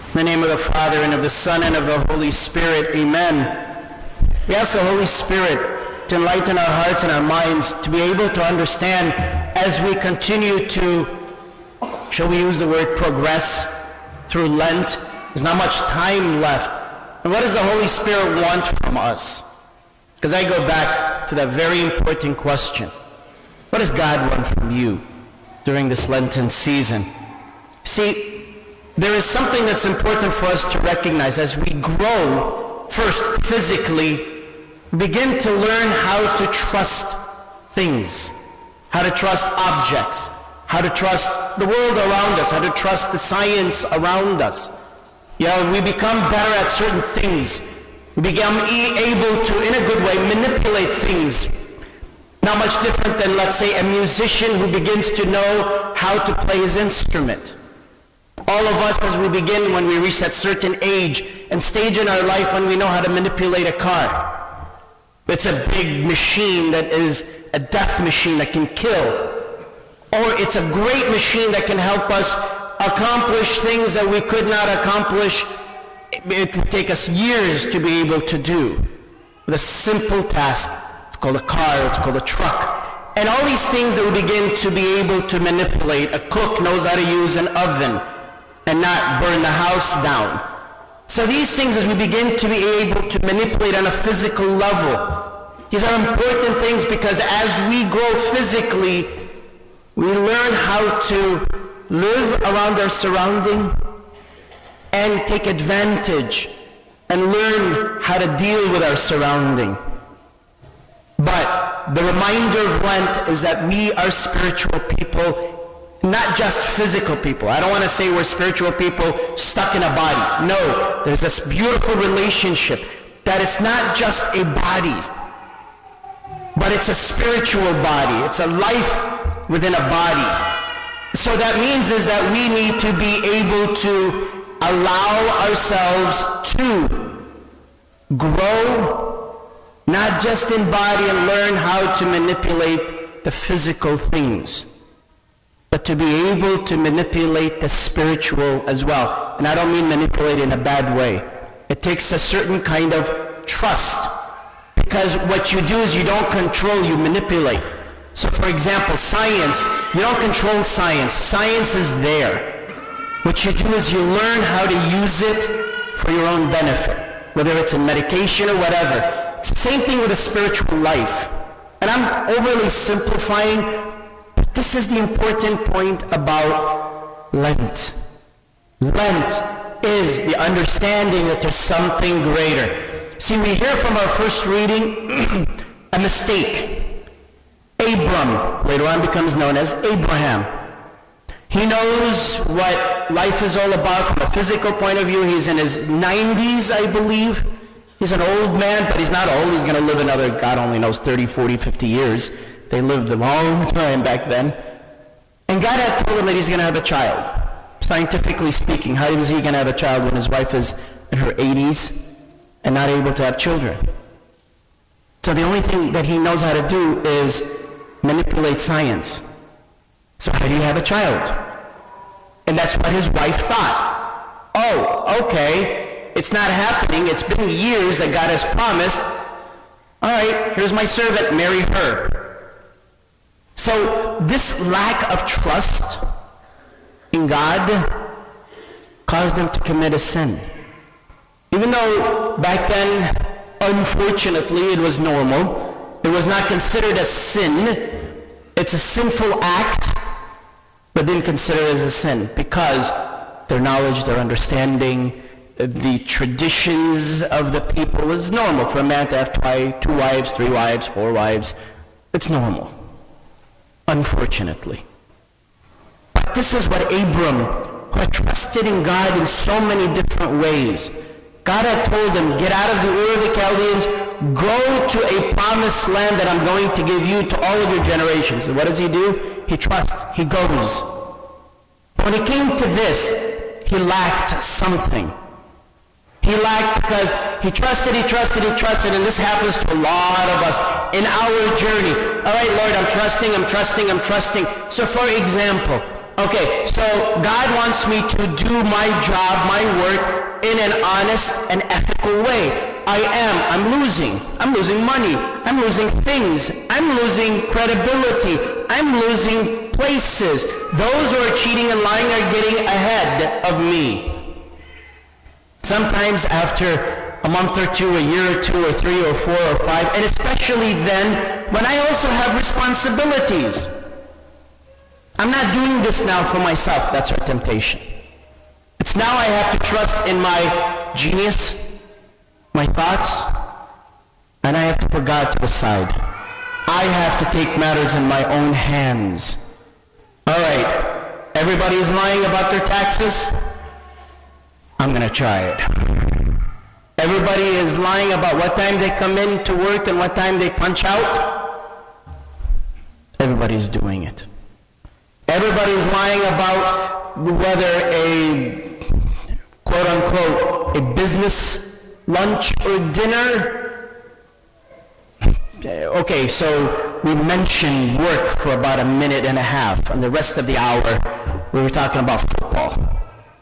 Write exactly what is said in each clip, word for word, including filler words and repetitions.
In the name of the Father, and of the Son, and of the Holy Spirit, amen. We ask the Holy Spirit to enlighten our hearts and our minds, to be able to understand as we continue to, shall we use the word progress, through Lent. There's not much time left. And what does the Holy Spirit want from us? Because I go back to that very important question. What does God want from you during this Lenten season? See, there is something that's important for us to recognize. As we grow, first physically, we begin to learn how to trust things, how to trust objects, how to trust the world around us, how to trust the science around us. You know, we become better at certain things. We become e- able to, in a good way, manipulate things. Not much different than, let's say, a musician who begins to know how to play his instrument. All of us, as we begin, when we reach that certain age and stage in our life when we know how to manipulate a car. It's a big machine that is a death machine that can kill. Or it's a great machine that can help us accomplish things that we could not accomplish. It would take us years to be able to do. With a simple task. It's called a car, it's called a truck. And all these things that we begin to be able to manipulate. A cook knows how to use an oven and not burn the house down. So these things, as we begin to be able to manipulate on a physical level, these are important things because as we grow physically, we learn how to live around our surrounding and take advantage and learn how to deal with our surrounding. But the reminder of Lent is that we are spiritual people, not just physical people. I don't want to say we're spiritual people stuck in a body. No, there's this beautiful relationship that it's not just a body, but it's a spiritual body. It's a life within a body. So that means is that we need to be able to allow ourselves to grow, not just in body, and learn how to manipulate the physical things, but to be able to manipulate the spiritual as well. And I don't mean manipulate in a bad way. It takes a certain kind of trust, because what you do is you don't control, you manipulate. So for example, science, you don't control science. Science is there. What you do is you learn how to use it for your own benefit, whether it's in medication or whatever. It's the same thing with a spiritual life. And I'm overly simplifying, but this is the important point about Lent. Lent is the understanding that there's something greater. See, we hear from our first reading a mistake. Abram, later on becomes known as Abraham. He knows what life is all about from a physical point of view. He's in his nineties, I believe. He's an old man, but he's not old. He's going to live another, God only knows, thirty, forty, fifty years. They lived a long time back then. And God had told him that he's going to have a child. Scientifically speaking, how is he going to have a child when his wife is in her eighties and not able to have children? So the only thing that he knows how to do is manipulate science. So how do you have a child? And that's what his wife thought. Oh, okay, it's not happening. It's been years that God has promised. All right, here's my servant, marry her. So this lack of trust in God caused him to commit a sin. Even though back then, unfortunately, it was normal. It was not considered a sin. It's a sinful act, but didn't consider it as a sin because their knowledge, their understanding, the traditions of the people was normal for a man to have twi- two wives, three wives, four wives. It's normal, unfortunately. But this is what Abram, who had trusted in God in so many different ways. God had told him, get out of the Ur of the Chaldeans, go to a promised land that I'm going to give you to all of your generations. And what does he do? He trusts. He goes. When he came to this, he lacked something. He lacked because he trusted, he trusted, he trusted, and this happens to a lot of us in our journey. All right, Lord, I'm trusting, I'm trusting, I'm trusting. So for example, Okay, so God wants me to do my job, my work, in an honest and ethical way. I am. I'm losing. I'm losing money. I'm losing things. I'm losing credibility. I'm losing places. Those who are cheating and lying are getting ahead of me. Sometimes after a month or two, a year or two, or three, or four, or five, and especially then when I also have responsibilities. I'm not doing this now for myself. That's our temptation. It's now I have to trust in my genius, my thoughts, and I have to put God to the side. I have to take matters in my own hands. All right, everybody is lying about their taxes. I'm going to try it. Everybody is lying about what time they come in to work and what time they punch out. Everybody's doing it. Everybody's lying about whether a quote-unquote a business lunch or dinner. Okay, so we mentioned work for about a minute and a half, and the rest of the hour we were talking about football.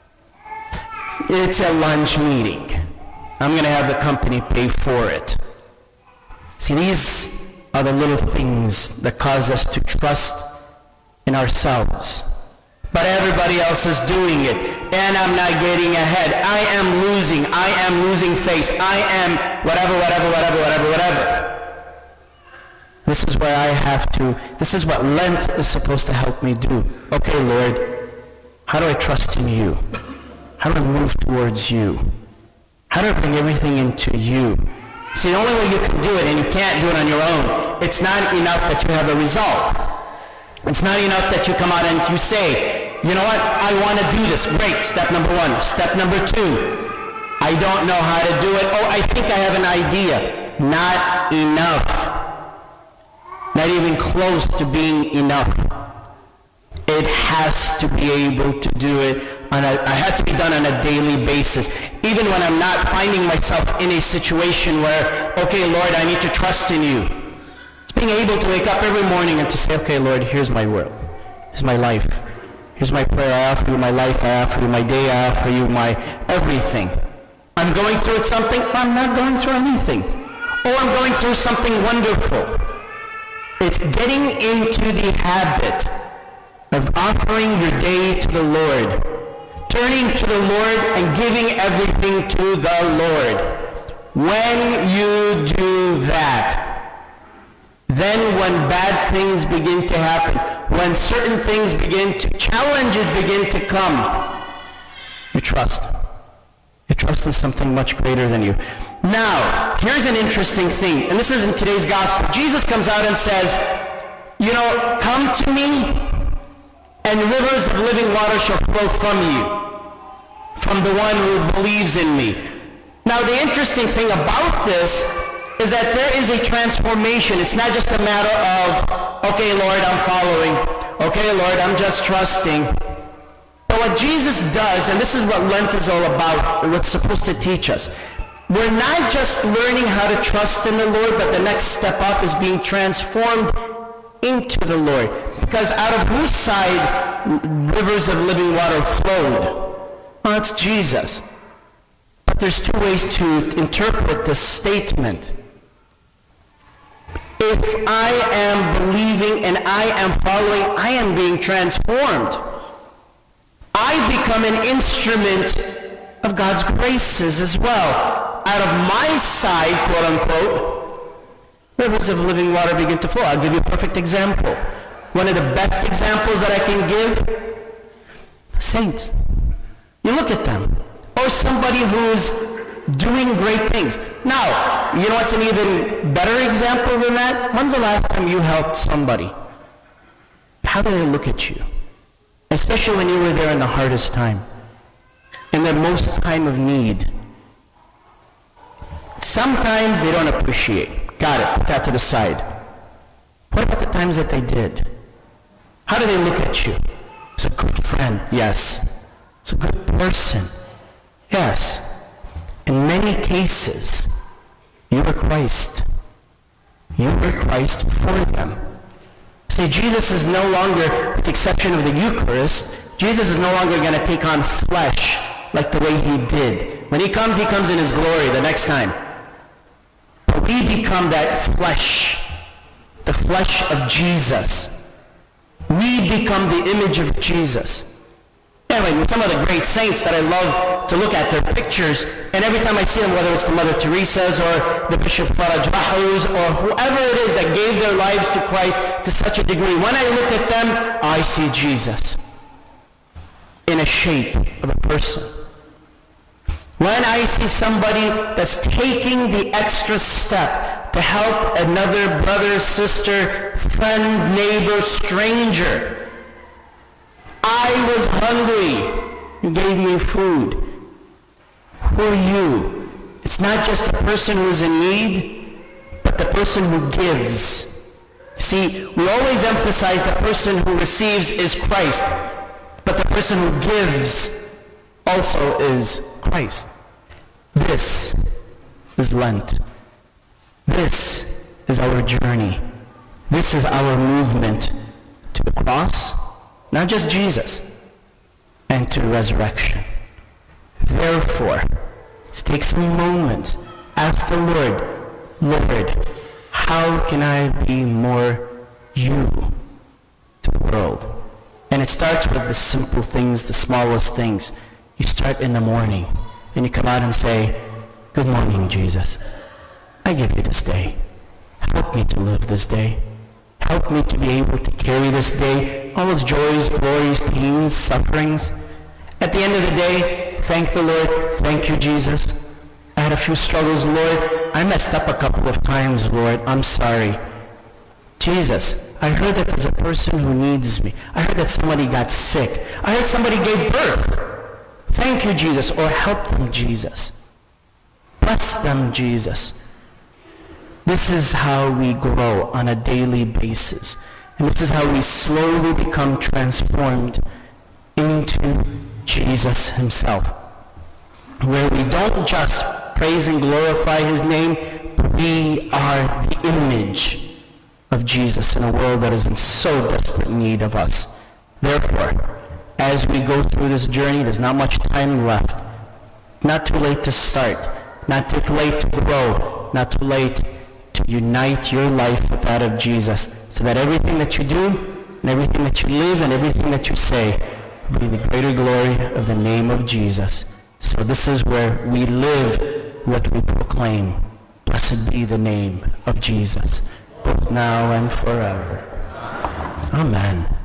It's a lunch meeting. I'm going to have the company pay for it. See, these are the little things that cause us to trust in ourselves. But everybody else is doing it, and I'm not getting ahead. I am losing. I am losing face. I am whatever, whatever, whatever, whatever, whatever. This is where I have to, this is what Lent is supposed to help me do. Okay, Lord, how do I trust in you? How do I move towards you? How do I bring everything into you? See, the only way you can do it, and you can't do it on your own, it's not enough that you have a resolve. It's not enough that you come out and you say, you know what, I want to do this. Great, step number one. Step number two, I don't know how to do it. Oh, I think I have an idea. Not enough. Not even close to being enough. It has to be able to do it, on a, it has to be done on a daily basis. Even when I'm not finding myself in a situation where, okay, Lord, I need to trust in you. Being able to wake up every morning and to say, okay, Lord, here's my world. Here's my life. Here's my prayer. I offer you my life. I offer you my day. I offer you my everything. I'm going through something. I'm not going through anything. Or I'm going through something wonderful. It's getting into the habit of offering your day to the Lord. Turning to the Lord and giving everything to the Lord. When you do that, then when bad things begin to happen, when certain things begin to, challenges begin to come, you trust. You trust in something much greater than you. Now, here's an interesting thing, and this is in today's gospel. Jesus comes out and says, you know, come to me, and rivers of living water shall flow from you, from the one who believes in me. Now, the interesting thing about this is that there is a transformation. It's not just a matter of, okay, Lord, I'm following. Okay, Lord, I'm just trusting. But what Jesus does, and this is what Lent is all about, and what's supposed to teach us, we're not just learning how to trust in the Lord, but the next step up is being transformed into the Lord. Because out of whose side rivers of living water flowed? Well, that's Jesus. But there's two ways to interpret this statement. If I am believing and I am following, I am being transformed. I become an instrument of God's graces as well. Out of my side, quote unquote, rivers of living water begin to flow. I'll give you a perfect example. One of the best examples that I can give, saints. You look at them. Or somebody who's doing great things. Now, you know what's an even better example than that? When's the last time you helped somebody? How do they look at you? Especially when you were there in the hardest time, in the most time of need. Sometimes they don't appreciate. Got it, put that to the side. What about the times that they did? How do they look at you? It's a good friend, yes. It's a good person, yes. In many cases, you were Christ. You were Christ for them. See, Jesus is no longer, with the exception of the Eucharist, Jesus is no longer going to take on flesh like the way he did. When he comes, he comes in his glory the next time. But we become that flesh, the flesh of Jesus. We become the image of Jesus. Anyway, with some of the great saints that I love to look at, their pictures, and every time I see them, whether it's the Mother Teresa's or the Bishop Farajahus or whoever it is that gave their lives to Christ to such a degree, when I look at them, I see Jesus in a shape of a person. When I see somebody that's taking the extra step to help another brother, sister, friend, neighbor, stranger. I was hungry. You gave me food. Who are you? It's not just a person who is in need, but the person who gives. See, we always emphasize the person who receives is Christ, but the person who gives also is Christ. This is Lent. This is our journey. This is our movement to the cross, not just Jesus, and to resurrection. Therefore, let's take some moments. Ask the Lord, Lord, how can I be more you to the world? And it starts with the simple things, the smallest things. You start in the morning, and you come out and say, good morning, Jesus. I give you this day. Help me to live this day. Help me to be able to carry this day, all its joys, glories, pains, sufferings. At the end of the day, thank the Lord. Thank you, Jesus. I had a few struggles, Lord. I messed up a couple of times, Lord. I'm sorry. Jesus, I heard that there's a person who needs me. I heard that somebody got sick. I heard somebody gave birth. Thank you, Jesus. Or help them, Jesus. Bless them, Jesus. This is how we grow on a daily basis. And this is how we slowly become transformed into Jesus himself. Where we don't just praise and glorify his name, but we are the image of Jesus in a world that is in so desperate need of us. Therefore, as we go through this journey, there's not much time left. Not too late to start. Not too late to grow. Not too late to unite your life with that of Jesus, so that everything that you do, and everything that you live, and everything that you say will be the greater glory of the name of Jesus. So this is where we live what we proclaim. Blessed be the name of Jesus, both now and forever. Amen.